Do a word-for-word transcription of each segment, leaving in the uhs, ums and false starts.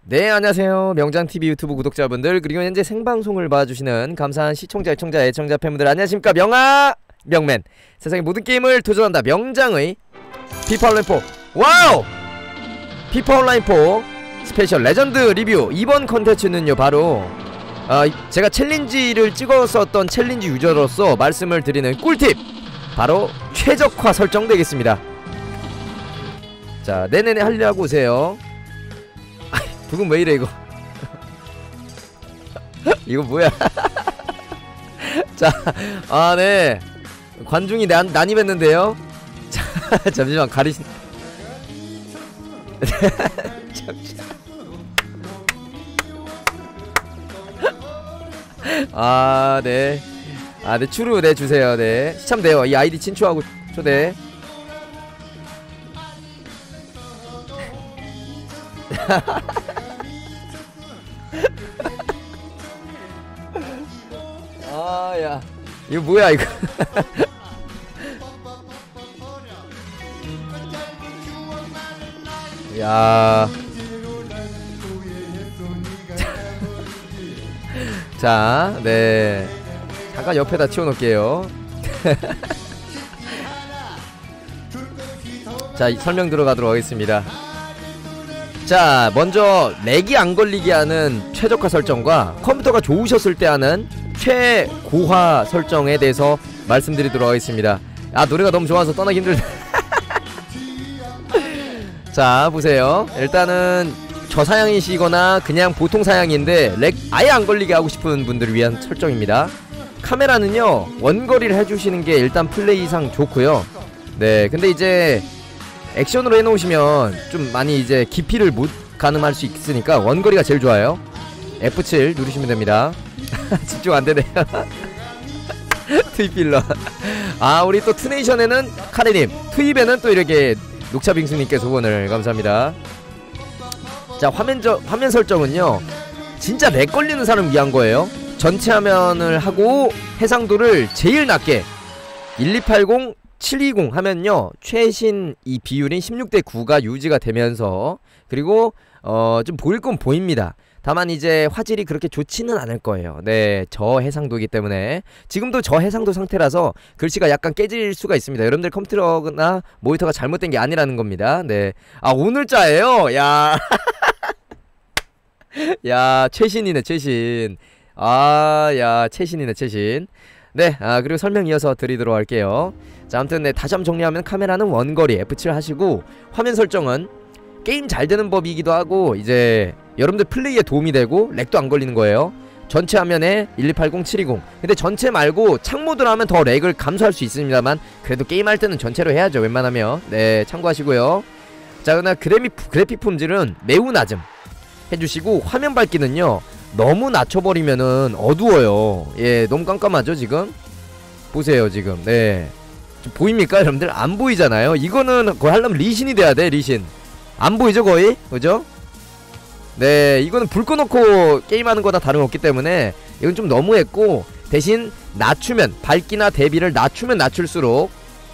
네, 안녕하세요. 명장티비 유튜브 구독자분들, 그리고 현재 생방송을 봐주시는 감사한 시청자, 시청자, 애청자 팬분들 안녕하십니까. 명아! 명맨, 세상의 모든 게임을 도전한다 명장의 피파 온라인 포, 와우! 피파 온라인 포 스페셜 레전드 리뷰. 이번 컨텐츠는요 바로 어, 제가 챌린지를 찍었었던 챌린지 유저로서 말씀을 드리는 꿀팁, 바로 최적화 설정 되겠습니다. 자, 네네네 하려고 오세요. 부금 왜 이래 이거. 이거 뭐야. 자, 아 네, 관중이 난, 난입했는데요. 자, 잠시만 가리신. 잠시만. 아 네, 아 네, 추루 네 주세요. 네, 시참돼요. 이 아이디 친추하고 초대. 아, 야, 이거 뭐야 이거. 야. 자, 네, 잠깐 옆에다 치워놓을게요. 자, 설명 들어가도록 하겠습니다. 자, 먼저 렉이 안 걸리게 하는 최적화 설정과 컴퓨터가 좋으셨을 때 하는 최고화 설정에 대해서 말씀드리도록 하겠습니다. 아, 노래가 너무 좋아서 떠나기 힘들다. 자, 보세요. 일단은 저사양이시거나 그냥 보통 사양인데 렉 아예 안 걸리게 하고 싶은 분들을 위한 설정입니다. 카메라는요 원거리를 해주시는 게 일단 플레이상 좋고요. 네, 근데 이제 액션으로 해놓으시면 좀 많이 이제 깊이를 못 가늠할 수 있으니까 원거리가 제일 좋아요. 에프 칠 누르시면 됩니다. 집중 안되네요. 트윗필러. 아, 우리 또 투네이션에는 카레님, 트윗에는 또 이렇게 녹차빙수님께서 후원을 감사합니다. 자, 화면, 저, 화면 설정은요 진짜 렉 걸리는 사람 위한 거예요. 전체 화면을 하고 해상도를 제일 낮게 일이팔공 칠이공 하면요 최신 이 비율인 십육 대 구가 유지가 되면서, 그리고 어 좀 보일 건 보입니다. 다만 이제 화질이 그렇게 좋지는 않을 거예요. 네, 저해상도이기 때문에. 지금도 저해상도 상태라서 글씨가 약간 깨질 수가 있습니다. 여러분들 컴퓨터나 모니터가 잘못된 게 아니라는 겁니다. 네. 아, 오늘자예요? 야. 야, 최신이네 최신. 아, 야, 최신이네 최신. 네, 아, 그리고 설명 이어서 드리도록 할게요. 자, 아무튼 네, 다시 한번 정리하면 카메라는 원거리 에프 칠 하시고, 화면 설정은 게임 잘 되는 법이기도 하고 이제 여러분들 플레이에 도움이 되고 렉도 안 걸리는 거예요. 전체 화면에 일이팔공 칠이공. 근데 전체 말고 창모드로 하면 더 렉을 감소할 수 있습니다만, 그래도 게임할 때는 전체로 해야죠 웬만하면. 네, 참고하시고요. 자, 그러나 그래픽, 그래픽 품질은 매우 낮음 해주시고, 화면 밝기는요 너무 낮춰버리면은 어두워요. 예, 너무 깜깜하죠 지금? 보세요 지금. 네, 보입니까 여러분들? 안 보이잖아요. 이거는 거의 하려면 리신이 돼야 돼. 리신 안 보이죠 거의? 그죠? 네, 이거는 불 꺼놓고 게임하는 거다 다름없기 때문에 이건 좀 너무했고, 대신 낮추면, 밝기나 대비를 낮추면 낮출수록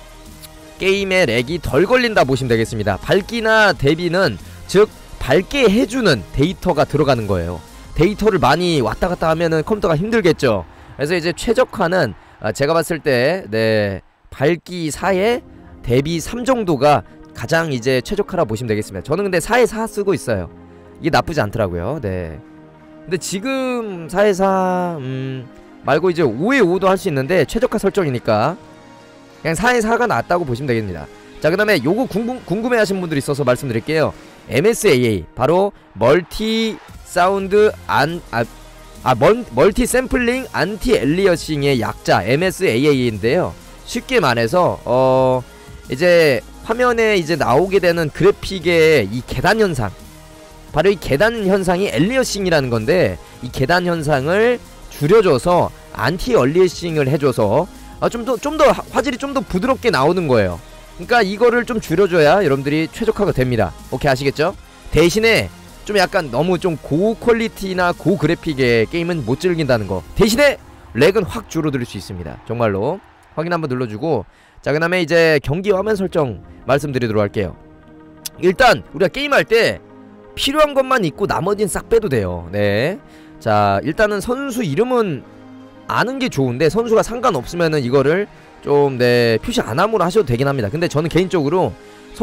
게임의 렉이 덜 걸린다 보시면 되겠습니다. 밝기나 대비는 즉 밝게 해주는 데이터가 들어가는 거예요. 데이터를 많이 왔다갔다 하면은 컴퓨터가 힘들겠죠. 그래서 이제 최적화는 아, 제가 봤을 때 네, 밝기 사에 대비 삼 정도가 가장 이제 최적화라 보시면 되겠습니다. 저는 근데 사에 사 쓰고 있어요. 이게 나쁘지 않더라고요. 네. 근데 지금 사에 사 음, 말고 이제 오에 오도 할 수 있는데 최적화 설정이니까 그냥 사에 사가 낫다고 보시면 되겠습니다. 자, 그 다음에 요거 궁금, 궁금해 하신 분들이 있어서 말씀드릴게요. 엠에스에이에이, 바로 멀티 사운드 안, 아, 아 멀, 멀티 샘플링 안티 엘리어싱의 약자 엠에스에이에이인데요 쉽게 말해서 어 이제 화면에 이제 나오게 되는 그래픽의 이 계단 현상, 바로 이 계단 현상이 엘리어싱이라는 건데, 이 계단 현상을 줄여줘서 안티 엘리어싱을 해줘서 아, 좀 더 좀 더 화질이 좀 더 부드럽게 나오는 거예요. 그러니까 이거를 좀 줄여줘야 여러분들이 최적화가 됩니다. 오케이, 아시겠죠? 대신에 좀 약간 너무 좀 고퀄리티나 고그래픽의 게임은 못 즐긴다는 거. 대신에 렉은 확 줄어들 수 있습니다. 정말로 확인 한번 눌러주고. 자, 그 다음에 이제 경기 화면 설정 말씀드리도록 할게요. 일단 우리가 게임할 때 필요한 것만 있고 나머지는 싹 빼도 돼요. 네. 자, 일단은 선수 이름은 아는 게 좋은데 선수가 상관없으면은 이거를 좀 네 표시 안 함으로 하셔도 되긴 합니다. 근데 저는 개인적으로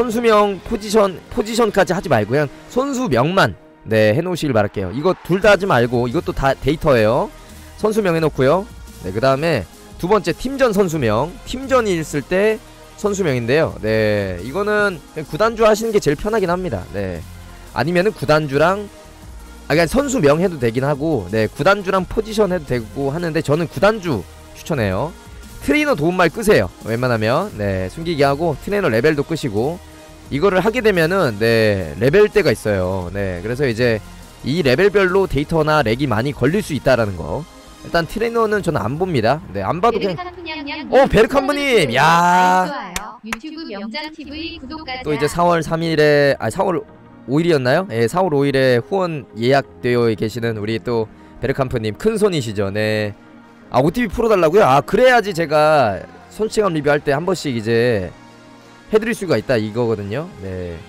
선수명 포지션 포지션까지 하지 말고 그냥 선수명만 네 해놓으시길 바랄게요. 이거 둘 다 하지 말고 이것도 다 데이터예요. 선수명 해놓고요. 네, 그 다음에 두 번째 팀전 선수명. 팀전이 있을 때 선수명인데요. 네, 이거는 그냥 구단주 하시는 게 제일 편하긴 합니다. 네, 아니면은 구단주랑 아 그냥 선수명 해도 되긴 하고, 네 구단주랑 포지션 해도 되고 하는데 저는 구단주 추천해요. 트레이너 도움말 끄세요. 웬만하면 네 숨기기 하고 트레이너 레벨도 끄시고. 이거를 하게 되면은 네 레벨대가 있어요. 네 그래서 이제 이 레벨별로 데이터나 렉이 많이 걸릴 수 있다라는 거. 일단 트레이너는 저는 안 봅니다. 네 안 봐도 그냥. 어 베르칸부님 야 유튜브 명장티비 구독까지. 또 이제 사월 삼일에 아 사월 오일이었나요? 예, 사월 오일에 후원 예약되어 계시는 우리 또 베르칸프님 큰손이시죠. 네. 아 오티피 풀어달라고요? 아 그래야지 제가 손찌감 리뷰할 때 한 번씩 이제 해드릴 수가 있다 이거거든요. 네.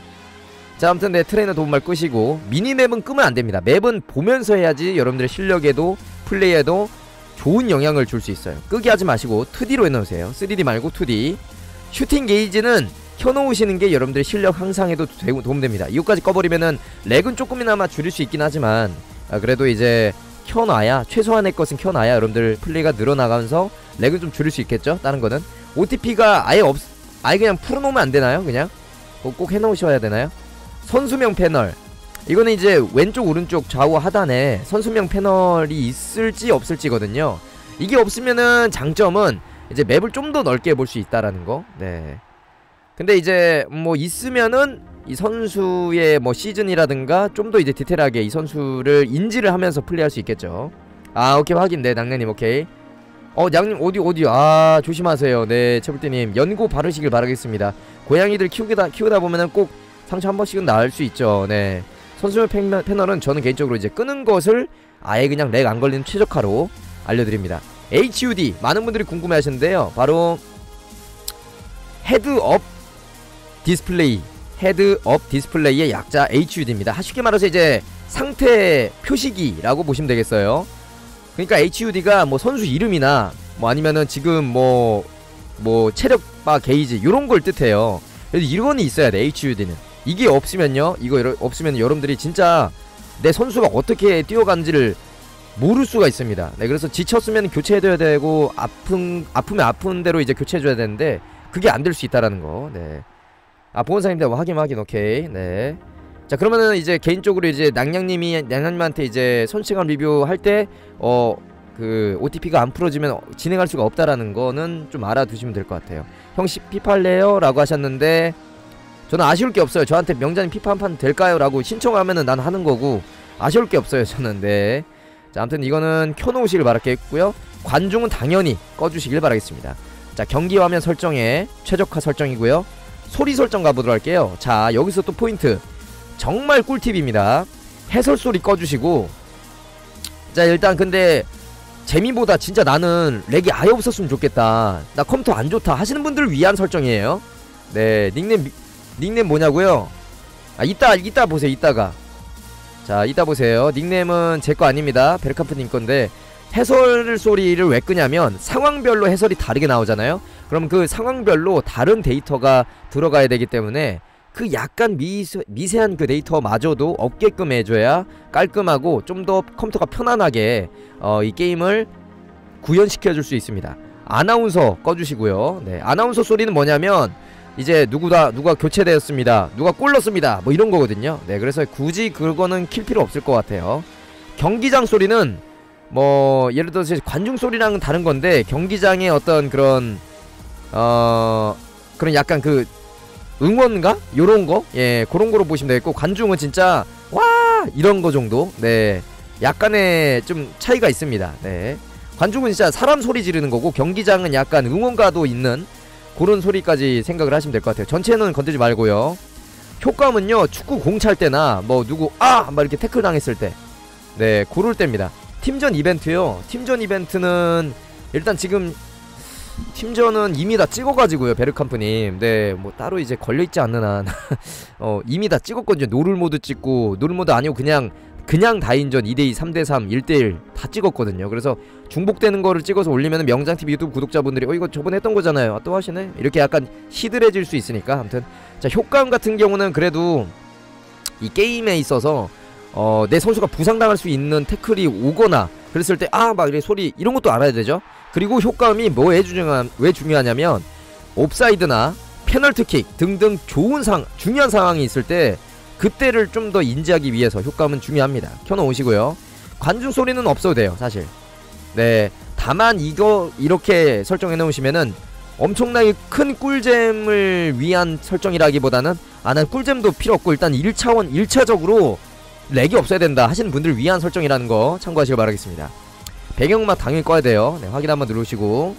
자 아무튼 네 트레이너 도움말 끄시고 미니맵은 끄면 안됩니다. 맵은 보면서 해야지 여러분들의 실력에도 플레이에도 좋은 영향을 줄 수 있어요. 끄기 하지 마시고 투디로 해놓으세요. 쓰리디 말고 투디. 슈팅 게이지는 켜놓으시는 게 여러분들의 실력 향상에도 도움됩니다. 이거까지 꺼버리면은 렉은 조금이나마 줄일 수 있긴 하지만 아, 그래도 이제 켜놔야 최소한의 것은 켜놔야 여러분들 플레이가 늘어나가면서 렉은 좀 줄일 수 있겠죠. 다른 거는 오티피가 아예 없 아예 그냥 풀어놓으면 안 되나요? 그냥 꼭, 꼭 해놓으셔야 되나요? 선수명 패널 이거는 이제 왼쪽 오른쪽 좌우 하단에 선수명 패널이 있을지 없을지거든요. 이게 없으면은 장점은 이제 맵을 좀 더 넓게 볼 수 있다라는 거. 네. 근데 이제 뭐 있으면은 이 선수의 뭐 시즌이라든가 좀 더 이제 디테일하게 이 선수를 인지를 하면서 플레이할 수 있겠죠. 아 오케이 확인. 네 낭래님 오케이. 어 양님 어디 어디 아 조심하세요. 네 채불띠님 연고 바르시길 바라겠습니다. 고양이들 키우다 키우다 보면은 꼭 상처 한 번씩은 나을 수 있죠. 네 선수명 패널은 저는 개인적으로 이제 끄는 것을 아예 그냥 렉 안 걸리는 최적화로 알려드립니다. 에이치유디 많은 분들이 궁금해 하시는데요. 바로 헤드업 디스플레이 헤드업 디스플레이의 약자 에이치유디입니다. 쉽게 말해서 이제 상태 표시기라고 보시면 되겠어요. 그러니까 에이치유디가 뭐 선수 이름이나 뭐 아니면은 지금 뭐 뭐 체력바 게이지 요런 걸 뜻해요. 그래서 이런이 있어야 돼. 에이치유디는 이게 없으면요 이거 여러, 없으면 여러분들이 진짜 내 선수가 어떻게 뛰어가는지를 모를 수가 있습니다. 네 그래서 지쳤으면 교체해줘야 되고 아픈 아프면 아픈 대로 이제 교체해줘야 되는데 그게 안 될 수 있다라는 거. 네. 아 보건사님들 확인 확인 오케이. 네. 자 그러면은 이제 개인적으로 이제 낭냥님이 낭냥님한테 이제 손찌감 리뷰할 때 어 그 오티피가 안 풀어지면 진행할 수가 없다라는 거는 좀 알아두시면 될 것 같아요. 형씨 피파 할래요? 라고 하셨는데 저는 아쉬울 게 없어요. 저한테 명장님 피파 한 판 될까요? 라고 신청하면은 난 하는 거고 아쉬울 게 없어요 저는. 네. 자 아무튼 이거는 켜놓으시길 바라겠고요. 관중은 당연히 꺼주시길 바라겠습니다. 자 경기 화면 설정에 최적화 설정이고요. 소리 설정 가보도록 할게요. 자 여기서 또 포인트 정말 꿀팁입니다. 해설소리 꺼주시고 자 일단 근데 재미보다 진짜 나는 렉이 아예 없었으면 좋겠다 나 컴퓨터 안 좋다 하시는 분들을 위한 설정이에요. 네 닉네임 닉네임 뭐냐고요? 아 이따 이따 보세요. 이따가 자 이따 보세요. 닉네임은 제 거 아닙니다. 베르칸프님 건데 해설 소리를 왜 끄냐면 상황별로 해설이 다르게 나오잖아요. 그럼 그 상황별로 다른 데이터가 들어가야 되기 때문에 그 약간 미세, 미세한 그 데이터마저도 없게끔 해줘야 깔끔하고 좀 더 컴퓨터가 편안하게 어, 이 게임을 구현시켜줄 수 있습니다. 아나운서 꺼주시고요. 네, 아나운서 소리는 뭐냐면 이제 누구다 누가 교체되었습니다. 누가 골 넣었습니다. 뭐 이런 거거든요. 네, 그래서 굳이 그거는 킬 필요 없을 것 같아요. 경기장 소리는 뭐 예를 들어서 관중 소리랑은 다른 건데 경기장의 어떤 그런 어 그런 약간 그 응원가? 요런 거? 예, 그런 거로 보시면 되겠고 관중은 진짜 와 이런 거 정도. 네, 약간의 좀 차이가 있습니다. 네, 관중은 진짜 사람 소리 지르는 거고 경기장은 약간 응원가도 있는 그런 소리까지 생각을 하시면 될 것 같아요. 전체는 건들지 말고요. 효과음은요 축구 공 찰 때나 뭐 누구 아! 막 이렇게 태클 당했을 때 네 고럴 때입니다. 팀전 이벤트요. 팀전 이벤트는 일단 지금 팀전은 이미 다 찍어가지고요, 베르캄프님. 네, 뭐 따로 이제 걸려있지 않는 한 어, 이미 다 찍었거든요. 노룰모드 찍고, 노룰모드 아니고 그냥 그냥 다인전 이대이, 삼대삼, 일대일 다 찍었거든요. 그래서 중복되는 거를 찍어서 올리면 명장티비 유튜브 구독자분들이 어 이거 저번에 했던 거잖아요, 아, 또 하시네? 이렇게 약간 시들해질 수 있으니까. 아무튼 자, 효과음 같은 경우는 그래도 이 게임에 있어서 어, 내 선수가 부상당할 수 있는 태클이 오거나 그랬을 때 아 막 이래 소리 이런 것도 알아야 되죠. 그리고 효과음이 뭐에 중요한, 왜 중요하냐면 옵사이드나 페널티킥 등등 좋은 상 중요한 상황이 있을 때 그때를 좀 더 인지하기 위해서 효과음은 중요합니다. 켜놓으시고요. 관중 소리는 없어도 돼요, 사실. 네, 다만 이거 이렇게 설정해 놓으시면은 엄청나게 큰 꿀잼을 위한 설정이라기보다는 아, 난 꿀잼도 필요 없고 일단 일 차원 일 차적으로 렉이 없어야 된다 하시는 분들을 위한 설정이라는 거 참고하시길 바라겠습니다. 배경음악 당연히 꺼야 돼요. 네, 확인 한번 누르시고.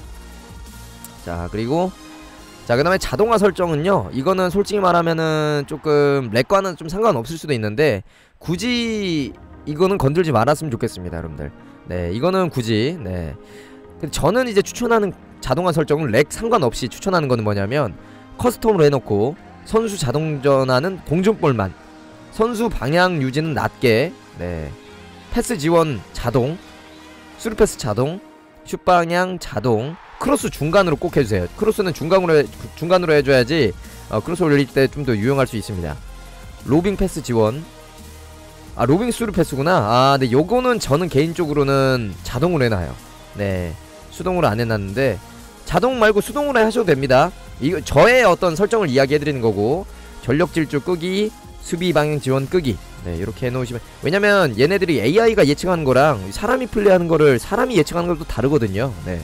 자, 그리고 자, 그 다음에 자동화 설정은요, 이거는 솔직히 말하면은 조금 렉과는 좀 상관없을 수도 있는데 굳이 이거는 건들지 말았으면 좋겠습니다, 여러분들. 네, 이거는 굳이. 네, 근데 저는 이제 추천하는 자동화 설정은 렉 상관없이 추천하는 거는 뭐냐면 커스텀으로 해놓고 선수 자동 전환은 공중볼만, 선수 방향 유지는 낮게, 네, 패스 지원 자동, 스루패스 자동, 슛 방향 자동, 크로스 중간으로 꼭 해주세요. 크로스는 중간으로 해, 중간으로 해줘야지 어, 크로스 올릴 때 좀 더 유용할 수 있습니다. 로빙 패스 지원. 아, 로빙 스루 패스구나. 아, 네, 요거는 저는 개인적으로는 자동으로 해놔요. 네, 수동으로 안 해놨는데 자동 말고 수동으로 하셔도 됩니다. 이거 저의 어떤 설정을 이야기해드리는 거고, 전력 질주 끄기, 수비 방향 지원 끄기. 네, 이렇게 해놓으시면, 왜냐면 얘네들이 에이아이가 예측하는 거랑 사람이 플레이하는 거를 사람이 예측하는 것도 다르거든요. 네.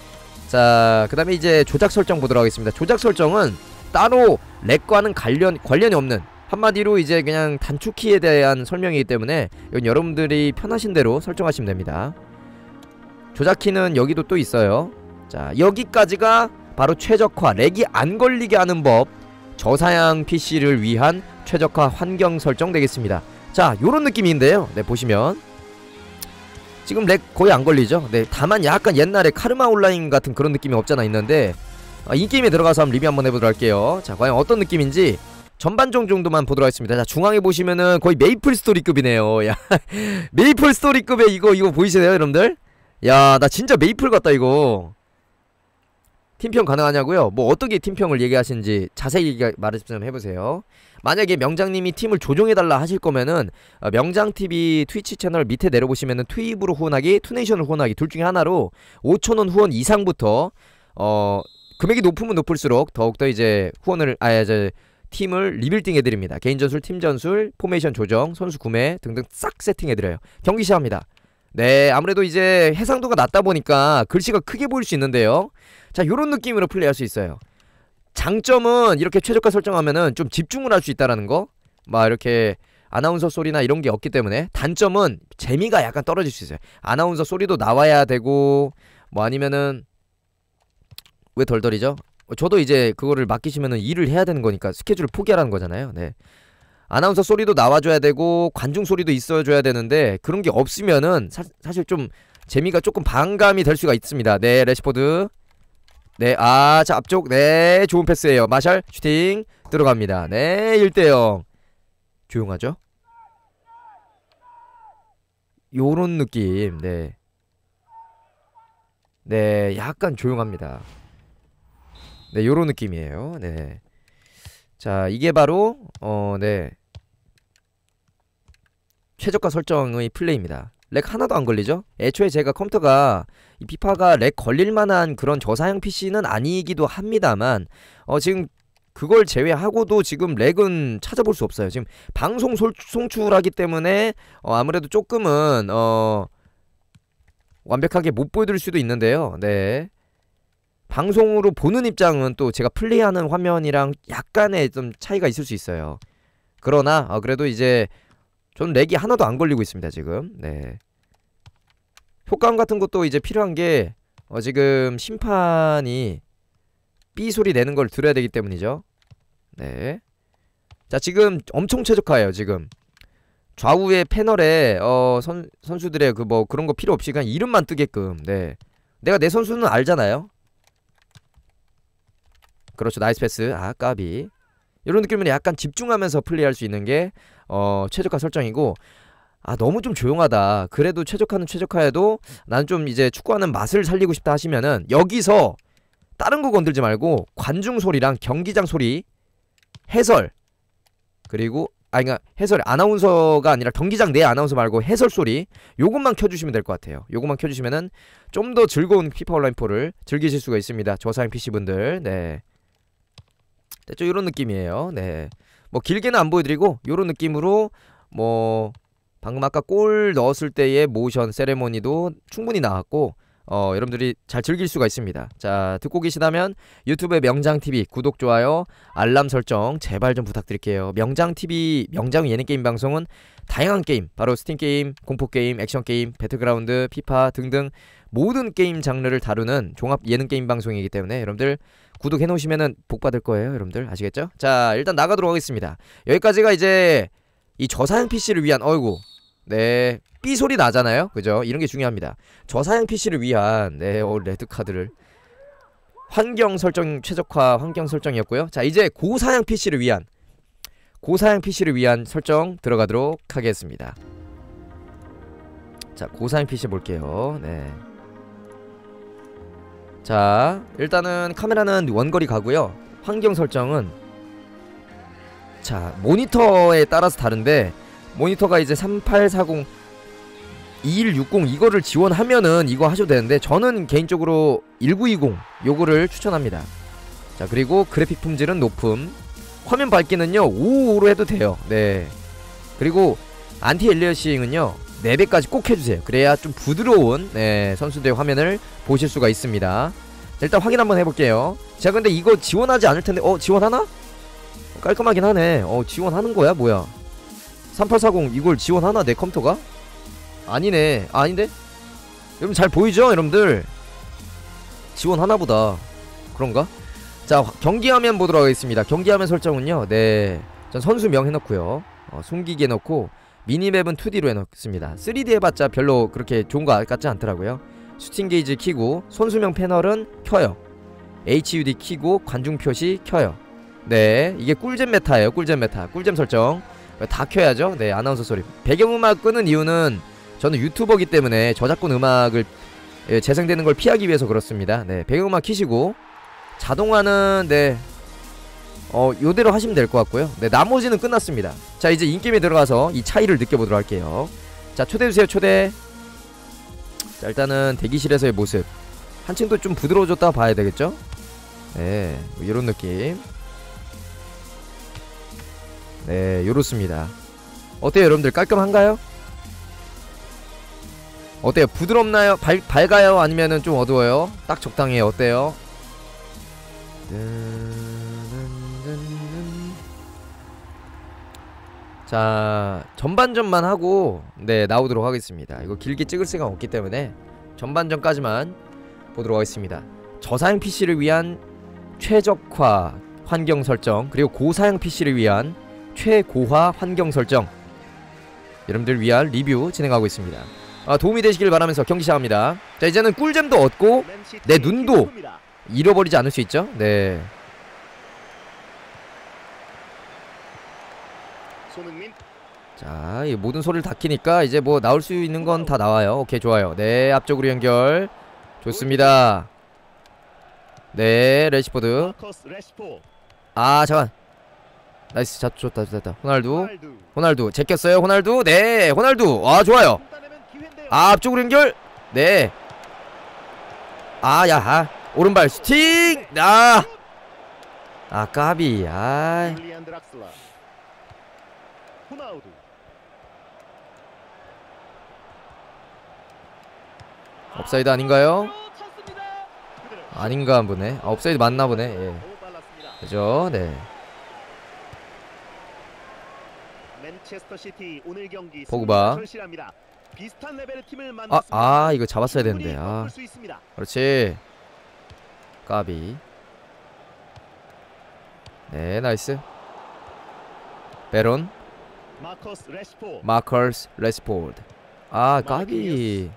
자, 그 다음에 이제 조작 설정 보도록 하겠습니다. 조작 설정은 따로 렉과는 관련, 관련이 없는, 한마디로 이제 그냥 단축키에 대한 설명이기 때문에 이건 여러분들이 편하신 대로 설정하시면 됩니다. 조작키는 여기도 또 있어요. 자, 여기까지가 바로 최적화, 렉이 안 걸리게 하는 법, 저사양 피씨를 위한 최적화 환경 설정 되겠습니다. 자, 요런 느낌인데요. 네, 보시면 지금 렉 거의 안 걸리죠. 네, 다만 약간 옛날에 카르마 온라인 같은 그런 느낌이 없잖아 있는데, 아, 이 게임에 들어가서 한번 리뷰 한번 해보도록 할게요. 자, 과연 어떤 느낌인지 전반정 정도만 보도록 하겠습니다. 자, 중앙에 보시면은 거의 메이플 스토리급이네요. 야, 메이플 스토리급의 이거 이거 보이시나요, 여러분들? 야, 나 진짜 메이플 같다 이거. 팀평 가능하냐고요? 뭐 어떻게 팀평을 얘기하시는지 자세히 말씀 좀 해보세요. 만약에 명장님이 팀을 조종해달라 하실 거면은 어, 명장티비 트위치 채널 밑에 내려보시면은 투입으로 후원하기, 투네이션으로 후원하기 둘 중에 하나로 오천원 후원 이상부터 어 금액이 높으면 높을수록 더욱더 이제 후원을 아 이제 팀을 리빌딩 해드립니다. 개인 전술, 팀 전술, 포메이션 조정, 선수 구매 등등 싹 세팅해드려요. 경기 시작합니다. 네, 아무래도 이제 해상도가 낮다 보니까 글씨가 크게 보일 수 있는데요. 자, 요런 느낌으로 플레이할 수 있어요. 장점은 이렇게 최저가 설정하면은 좀 집중을 할 수 있다라는 거, 막 이렇게 아나운서 소리나 이런 게 없기 때문에. 단점은 재미가 약간 떨어질 수 있어요. 아나운서 소리도 나와야 되고, 뭐 아니면은 왜 덜덜이죠? 저도 이제 그거를 맡기시면은 일을 해야 되는 거니까 스케줄을 포기하라는 거잖아요. 네, 아나운서 소리도 나와줘야 되고 관중 소리도 있어줘야 되는데 그런 게 없으면은 사, 사실 좀 재미가 조금 반감이 될 수가 있습니다. 네, 레시포드. 네, 아, 자, 앞쪽. 네, 좋은 패스예요. 마샬 슈팅 들어갑니다. 네, 일 대 영. 조용하죠? 요런 느낌. 네, 네, 약간 조용합니다. 네, 요런 느낌이에요. 네, 자, 이게 바로 어, 네, 최저가 설정의 플레이입니다. 렉 하나도 안 걸리죠? 애초에 제가 컴퓨터가 이 피파가 렉 걸릴만한 그런 저사양 피씨는 아니기도 합니다만 어 지금 그걸 제외하고도 지금 렉은 찾아볼 수 없어요. 지금 방송 솔, 송출하기 때문에 어 아무래도 조금은 어 완벽하게 못 보여드릴 수도 있는데요. 네, 방송으로 보는 입장은 또 제가 플레이하는 화면이랑 약간의 좀 차이가 있을 수 있어요. 그러나 어 그래도 이제 저는 렉이 하나도 안 걸리고 있습니다 지금. 네, 효과음 같은 것도 이제 필요한 게 어 지금 심판이 삐 소리 내는 걸 들어야 되기 때문이죠. 네, 자, 지금 엄청 최적화예요. 지금 좌우의 패널에 어 선, 선수들의 그 뭐 그런 거 필요 없이 그냥 이름만 뜨게끔. 네, 내가 내 선수는 알잖아요. 그렇죠. 나이스 패스. 아 까비. 이런 느낌은 약간 집중하면서 플레이할 수 있는 게 어, 최적화 설정이고, 아 너무 좀 조용하다, 그래도 최적화는 최적화해도 난 좀 이제 축구하는 맛을 살리고 싶다 하시면은 여기서 다른 거 건들지 말고 관중 소리랑 경기장 소리, 해설, 그리고 아니 그니까 해설 아나운서가 아니라 경기장 내 아나운서 말고 해설 소리, 요것만 켜주시면 될 것 같아요. 요것만 켜주시면은 좀 더 즐거운 피파 온라인사를 즐기실 수가 있습니다. 저사양 피씨분들. 네, 좀 요런 느낌이에요. 네, 뭐 길게는 안 보여드리고 요런 느낌으로 뭐 방금 아까 골 넣었을 때의 모션 세레모니도 충분히 나왔고, 어, 여러분들이 잘 즐길 수가 있습니다. 자, 듣고 계시다면 유튜브의 명장티비 구독, 좋아요, 알람 설정 제발 좀 부탁드릴게요. 명장티비, 명장 예능 게임 방송은 다양한 게임, 바로 스팀 게임, 공포 게임, 액션 게임, 배틀그라운드, 피파 등등 모든 게임 장르를 다루는 종합 예능 게임 방송이기 때문에 여러분들 구독해 놓으시면은 복 받을 거예요. 여러분들 아시겠죠? 자, 일단 나가도록 하겠습니다. 여기까지가 이제 이 저사양 피씨를 위한, 어이구, 네, 삐 소리 나잖아요, 그죠? 이런 게 중요합니다. 저사양 피씨를 위한, 네, 어, 레드 카드를 환경 설정, 최적화 환경 설정이었고요. 자, 이제 고사양 피씨를 위한 고사양 피씨를 위한 설정 들어가도록 하겠습니다. 자, 고사양 피씨 볼게요. 네. 자, 일단은 카메라는 원거리 가고요. 환경 설정은, 자, 모니터에 따라서 다른데, 모니터가 이제 삼팔사공 이일육공 이거를 지원하면은 이거 하셔도 되는데, 저는 개인적으로 일구이공 요거를 추천합니다. 자, 그리고 그래픽 품질은 높음, 화면 밝기는요 오오로 해도 돼요. 네, 그리고 안티 엘리어싱은요 네 배까지 꼭 해주세요. 그래야 좀 부드러운, 네, 선수들의 화면을 보실 수가 있습니다. 일단 확인 한번 해볼게요. 자, 근데 이거 지원하지 않을텐데, 어 지원하나? 깔끔하긴 하네. 어 지원하는 거야 뭐야? 삼팔사공 이걸 지원하나 내 컴퓨터가? 아니네. 아, 아닌데? 여러분 잘 보이죠 여러분들? 지원하나보다. 그런가? 자, 경기화면 보도록 하겠습니다. 경기화면 설정은요, 네, 전 선수명 해놓고요, 어, 숨기기 해놓고, 미니맵은 투디로 해놓습니다. 쓰리디 해봤자 별로 그렇게 좋은 거 같지 않더라고요. 슈팅 게이지 키고, 선수명 패널은 켜요. 에이치유디 키고, 관중 표시 켜요. 네, 이게 꿀잼 메타예요. 꿀잼 메타. 꿀잼 설정 다 켜야죠. 네, 아나운서 소리. 배경음악 끄는 이유는 저는 유튜버기 때문에 저작권 음악을, 예, 재생되는 걸 피하기 위해서 그렇습니다. 네, 배경음악 키시고, 자동화는, 네, 어 요대로 하시면 될 것 같고요. 네, 나머지는 끝났습니다. 자, 이제 인게임에 들어가서 이 차이를 느껴보도록 할게요. 자, 초대해주세요. 초대. 자, 일단은 대기실에서의 모습 한층 더 좀 부드러워졌다 봐야 되겠죠? 네, 뭐 요런 느낌. 네, 요렇습니다. 어때요 여러분들? 깔끔한가요? 어때요? 부드럽나요? 밝, 밝아요? 아니면은 좀 어두워요? 딱 적당해요. 어때요? 자, 전반전만 하고, 네, 나오도록 하겠습니다. 이거 길게 찍을 시간 없기 때문에 전반전까지만 보도록 하겠습니다. 저사양 피씨를 위한 최적화 환경 설정, 그리고 고사양 피씨를 위한 최고화 환경 설정, 여러분들 위한 리뷰 진행하고 있습니다. 아, 도움이 되시길 바라면서 경기 시작합니다. 자, 이제는 꿀잼도 얻고 내 눈도 잃어버리지 않을 수 있죠. 네. 자, 이 모든 소리를 다 키니까 이제 뭐 나올 수 있는 건 다 나와요. 오케이, 좋아요. 네, 앞쪽으로 연결. 좋습니다. 네, 레시포드. 아, 잠깐. 나이스. 자, 좋다, 좋다. 호날두. 호날두. 제꼈어요, 호날두. 네, 호날두. 아, 좋아요. 아, 앞쪽으로 연결. 네. 아, 야, 아. 오른발 슈팅. 아, 아, 까비. 아, 업사이드 아닌가요? 아닌가 보네. 아, 업사이드 맞나 보네. 예. 그죠? 네. 포그바. 아, 아, 이거 잡았어야 되는데. 아, 그렇지. 까비. 네, 나이스. 베론. 마커스 레시포드. 아, 까비.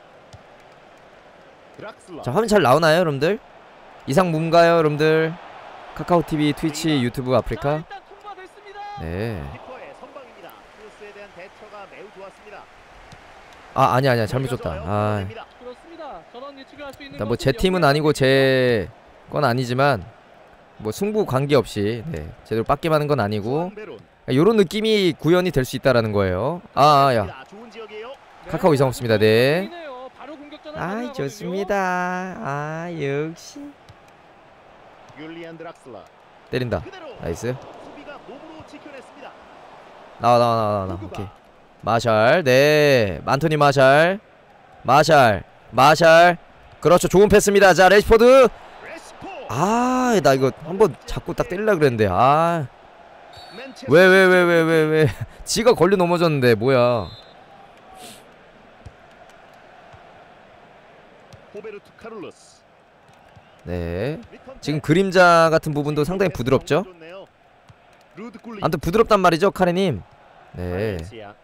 자, 화면 잘 나오나요 여러분들? 이상 뭔가요 여러분들? 카카오티비, 트위치, 유튜브 아프리카. 네. 아 아니야 아니야 잘못 줬다. 아 일단 뭐 제 팀은 아니고 제 건 아니지만 뭐 승부 관계없이 네 제대로 빡김하는 건 아니고 요런 느낌이 구현이 될 수 있다라는 거예요. 아야 카카오 이상 없습니다. 네. 아 좋습니다. 아 역시 때린다. 나이스. 나와 나와 나와 나와. 오케이. 마샬. 네. 안토니 마샬. 마샬. 마샬. 그렇죠. 좋은 패스입니다. 자 레시포드. 아 나 이거 한번 잡고 딱 때리려고 그랬는데 아 왜 왜 왜 왜 왜 왜 지가 걸려 넘어졌는데 뭐야. 네 지금 그림자 같은 부분도 상당히 부드럽죠. 아무튼 부드럽단 말이죠 카레님. 네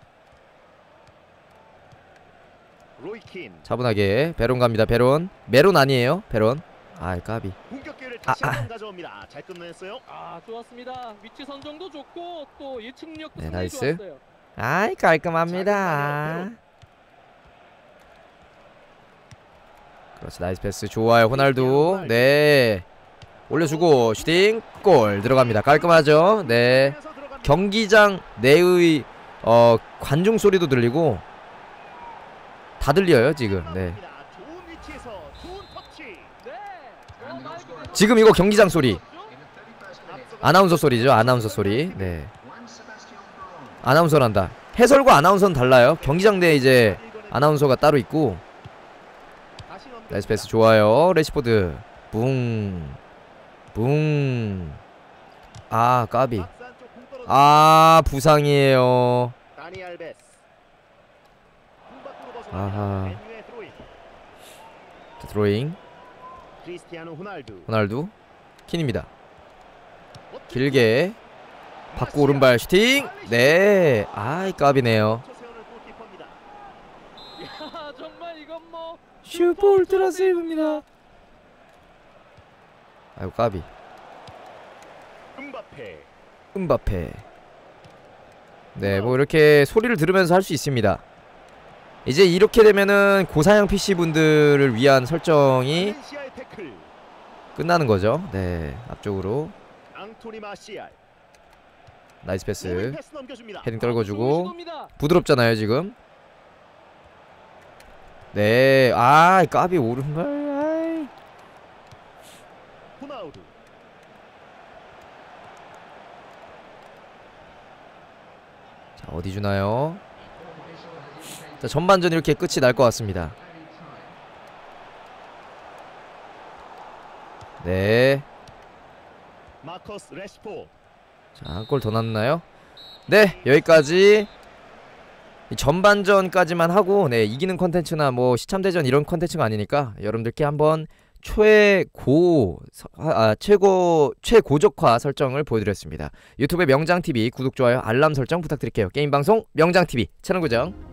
차분하게 베론 갑니다. 베론 메론 아니에요. 베론. 아이 까비. 아, 아. 아 좋았습니다. 위치 선정도 좋고 또 예측력도 네, 상당히 나이스. 좋았어요. 아이 깔끔합니다. 그렇지 나이스 패스 좋아요. 호날두. 네 올려주고 슈팅 골 들어갑니다. 깔끔하죠. 네 경기장 내의 어 관중 소리도 들리고 다 들려요 지금. 네 지금 이거 경기장 소리 아나운서 소리죠. 아나운서 소리. 네 아나운서란다. 해설과 아나운서는 달라요. 경기장 내에 이제 아나운서가 따로 있고. 나이스 패스 좋아요. 레시포드 붕 붕. 아 까비. 아 부상이에요. 아하 드로잉. 호날두 킨입니다. 길게 받고 오른발 슈팅. 네 아이 까비네요. 야 정말 이건 뭐 슈퍼 울트라 세이브입니다. 아이고 까비. 음바페. 네 뭐 이렇게 소리를 들으면서 할 수 있습니다. 이제 이렇게 되면은 고사양 피씨 분들을 위한 설정이 끝나는 거죠. 네 앞쪽으로 나이스 패스. 헤딩 떨궈주고 부드럽잖아요 지금. 네 아 까비 오른발. 아이. 자 어디 주나요? 자 전반전 이렇게 끝이 날 것 같습니다. 네. 자 한 골 더 났나요? 네 여기까지 전반전까지만 하고 네 이기는 컨텐츠나 뭐 시참대전 이런 컨텐츠가 아니니까 여러분들께 한번 최고 아, 최고 최고적화 설정을 보여드렸습니다. 유튜브의 명장티비 구독 좋아요 알람 설정 부탁드릴게요. 게임방송 명장티비 채널 고정